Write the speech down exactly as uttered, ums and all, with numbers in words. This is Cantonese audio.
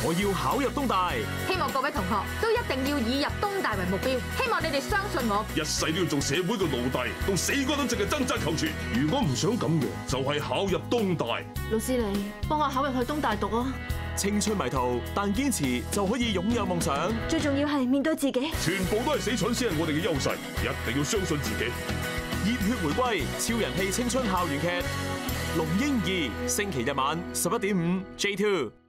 我要考入東大。 希望各位同學都一定要以入東大為目標。希望你哋相信我， 一世都要做社會嘅奴隸，到死嗰都淨係掙扎求全。如果唔想咁樣，就係考入東大。 老師你幫我考入去東大讀啊！ 青春迷途，但堅持就可以擁有夢想。 最重要係面對自己， 全部都係死蠢先係我哋嘅優勢，一定要相信自己。 熱血回歸，超人氣青春校園劇《龍櫻二》，星期日晚十一點五 J two。